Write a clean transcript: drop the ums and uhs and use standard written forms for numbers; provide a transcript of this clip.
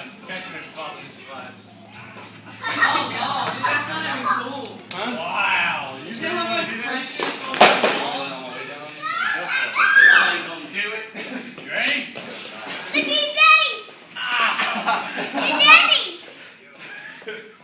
catching it falls in splash. Oh, no, dude, that's not even cool. Huh? Wow. You know how much pressure is on the ball? Do it. You ready? Look, he's ready! Ah! He's ready!